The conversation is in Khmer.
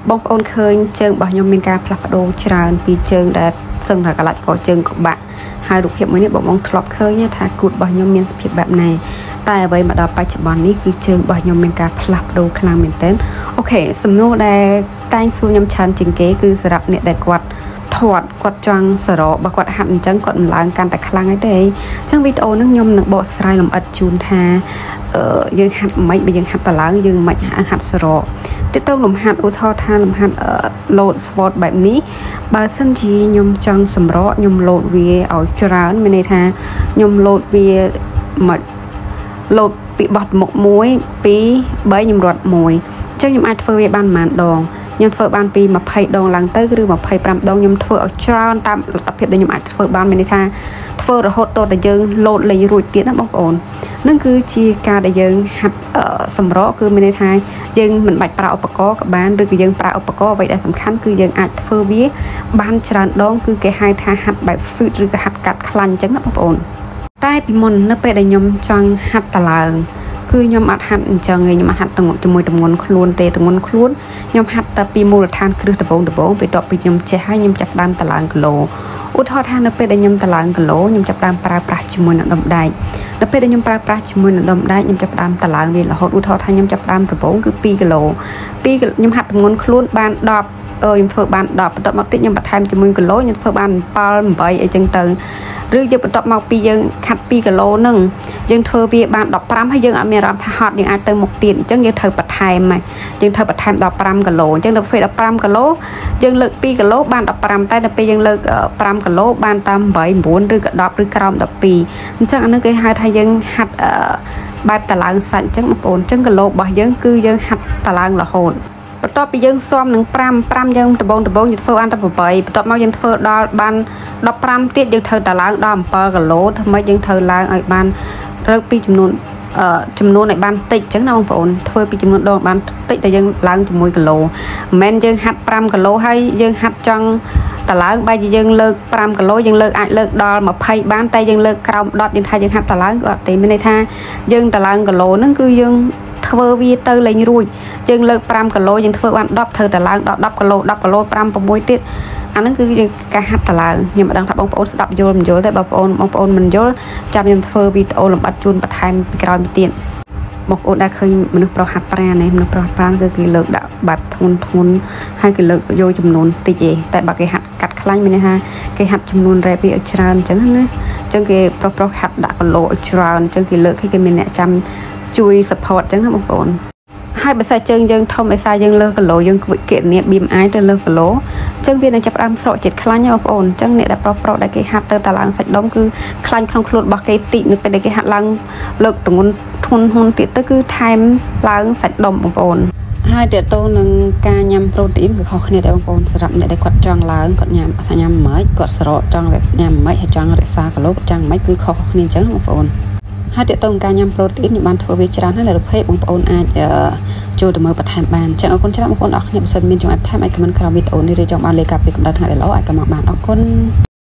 បងប្អូនឃើញជើងរបស់ខ្ញុំមានការផ្លាស់ប្ដូរច្រើនពីជើងដែលសឹងថាកន្លះក៏ជើងក៏បាក់ហើយរូបភាពមួយនេះបងធ្លាប់ឃើញថាគូតរបស់ខ្ញុំមានសភាពបែបណាតែអ្វីមកដល់បច្ចុប្បន្ននេះគឺជើងរបស់ខ្ញុំមានការផ្លាស់ប្ដូរខ្លាំងមែនទែនអូខេសំណួរដែលតែងសួរខ្ញុំច្រើនជាងគេគឺសម្រាប់អ្នកដែលគាត់គាត់ចង់សរោបើគាត់ហាត់អញ្ចឹងគាត់មិនឡើងកាន់តែខ្លាំងទេអញ្ចឹងវីដេអូនេះខ្ញុំនឹងបកស្រាយលម្អិតជូនថាយើងហាត់មិនបើយើងហាត់តឡើងយើងមិនហាត់សរោទៅទៅលំហាត់ឧទាហរណ៍ថាលំហាត់load squat បែបនេះបើសិនជាខ្ញុំចង់សម្រកខ្ញុំ load វាឲ្យច្រើនមានន័យថាខ្ញុំ load វាមក load ពីបត់មុខ1 2 3ខ្ញុំរត់1អញ្ចឹងខ្ញុំអាចធ្វើវាបានប៉ុន្មានដងខ្ញុំធ្វើបានពី20ដងឡើងទៅឬ25ដងខ្ញុំធ្វើឲ្យច្រើនតាមលទ្ធភាពដែលខ្ញុំអាចធ្វើបានមានន័យថាធ្វើរហូតដល់តែយើង load លេងរួចទៀតណាបងប្អូននឹងគឺជាការដែលយើងហាត់សម្រកគឺមានន័យថាយើងមិនបាច់ប្រើឧបករណ៍ក៏បានឬក៏យើងប្រើឧបករណ៍អ្វីដែលសំខាន់គឺយើងអាចធ្វើវាបានច្រើនដងគឺគេហៅថាហាត់បែប fit ឬក៏ហាត់កាត់ខ្លាញ់អញ្ចឹងណាបងប្អូនតែពីមុននៅពេលដែលខ្ញុំចង់ហាត់តឡើងគឺខ្ញុំអត់ហាត់អញ្ចឹងឯងខ្ញុំអត់ហាត់ជាមួយទម្ងន់ខ្លួនទេទម្ងន់ខ្លួនខ្ញុំហាត់តែពីមូលដ្ឋានគ្រឹះដំបូងបន្ទាប់ពីខ្ញុំចេះហើយខ្ញុំចាប់ដើមតឡើងគីឡូឧទាហរណ៍ថានៅពេលដែលខ្ញុំតឡើងគីឡូខ្ញុំចាប់ដើមប្រើប្រាស់ជាមួយនឹងដុំដែកនៅពេលដែលខ្ញុំប្រើប្រាស់ជាមួយនឹងដុំដែកខ្ញុំចាប់ដើមតឡើងវារហូតឧទាហរណ៍ថាខ្ញុំចាប់ដើមដំបូងគឺ2គីឡូខ្ញុំហាត់ទម្ងន់ខ្លួនបាន10ខ្ញុំធ្វើបាន10បន្ទាប់មកទៀតខ្ញុំបន្ថែមជាមួយគីឡូខ្ញុំធ្វើបាន7 8អីចឹងទៅឬយើងបន្ទាប់មកពីយើងខាត់2គីឡូហ្នឹងយើងធ្វើវាបាន15ហើយយើងអត់មានអារម្មណ៍ថាហត់យើងអាចទៅមុខទៀតអញ្ចឹងយើងត្រូវបន្ថែមយើងត្រូវបន្ថែម15គីឡូអញ្ចឹងដល់ពេល15គីឡូយើងលើក2គីឡូបាន15តែដល់ពេលយើងលើក5គីឡូបានតាម8 9ឬក៏10ឬក្រោម12អញ្ចឹងអានេះគេហៅថាយើងហាត់បែបតឡើងសាច់អញ្ចឹងបងប្អូនអញ្ចឹងគីឡូរបស់យើងគឺយើងហាត់តឡើងរហូតបន្ទាប់ពីយើងស៊ាំនឹង5យើងដំបងយើងធ្វើបានតែ8បន្ទាប់មកយើងធ្វើដល់បាន15ទៀតយើងត្រូវតឡើងដល់7គីឡូធ្វើម៉េចយើងត្រូវឡើងឲ្យបានរើពីចំនួនឲ្យបានតិចអញ្ចឹងណាបងប្អូនធ្វើពីចំនួនដងបានតិចដែលយើងឡើងជាមួយគីឡូមិនមែនយើងហាត់5គីឡូហើយយើងហាត់ចង់តឡើងបែរជាយើងលើក5គីឡូយើងលើកអាចលើកដល់20បានតែយើងលើកក្រោម10យើងថាយើងហាត់តឡើងក៏អត់ទេមានន័យថាយើងតឡើងគីឡូហ្នឹងគឺយើងធ្វើវាទៅលេងរួចយើងលើក5គីឡូយើងធ្វើបាន10ត្រូវតឡើងដល់10គីឡូ5 6ទៀតអាហ្នឹងគឺយើងការហាត់តឡើងខ្ញុំមិនដឹងថាបងប្អូនស្ដាប់យល់មិនយល់ទេបងប្អូនមិនយល់ចាំខ្ញុំធ្វើវីដេអូលម្អិតជូនបន្ថែមពីក្រោយទៀតបងប្អូនដែលឃើញមនុស្សប្រុសហាត់ប្រាណមនុស្សប្រុសប្រាណគឺគេលើកដាក់បែបធ្ងន់ហើយគេលើកយកចំនួនតិចឯងតែបើគេហាត់កាត់ខ្លាញ់មានន័យថាគេហាត់ចំនួនរ៉េបឲ្យច្រើនអញ្ចឹងណាអញ្ចឹងគេប្រុសហាត់ដាក់គីឡូឲ្យច្រើនអញ្ចឹងគេលើកគេមានអ្នកចាំជួយ support អញ្ចឹងណាបងប្អូនហើយបើសិនជើងយើងធំដោយសារយើងលើគីឡូយើងគណនា BMI ទៅលើគីឡូអញ្ចឹងវានឹងចាប់ផ្ដើមស្រកចិត្តខ្លាញ់បងប្អូនអញ្ចឹងអ្នកដែលប្រុសដែលគេហាត់ទៅតឡើងសាច់ដុំគឺខ្លាញ់ក្នុងខ្លួនរបស់គេតិចនៅពេលដែលគេហាត់ឡើងលើកទម្ងន់ធ្ងន់ទៀតទៅគឺថែមឡើងសាច់ដុំបងប្អូនហើយតើតើនឹងការញ៉ាំប្រូតេអ៊ីនគឺខុសគ្នាដែរបងប្អូនសម្រាប់អ្នកដែលគាត់ចង់ឡើងគាត់ញ៉ាំមិនគាត់ស្រកចង់ញ៉ាំមិនហើយចង់រក្សាគីឡូគាត់ចង់មិនគឺខុសគ្នាអញ្ចឹងបងប្អូនហើយតើតើការញ៉ាំប្រូតេអ៊ីនខ្ញុំបានធ្វើវាច្រើនហើយលើរូបភាពបងប្អូនអាចចូលទៅមើលបន្ថែមបានអញ្ចឹងអរគុណច្រើនបងប្អូនអរគ្នាបើសិនមានចំណាប់ថែមអាចខមមិនក្រោមវីដេអូនេះឬចង់បានលេខការពីកម្ដៅថ្ងៃដែលល្អអាចcommentបានអរគុណ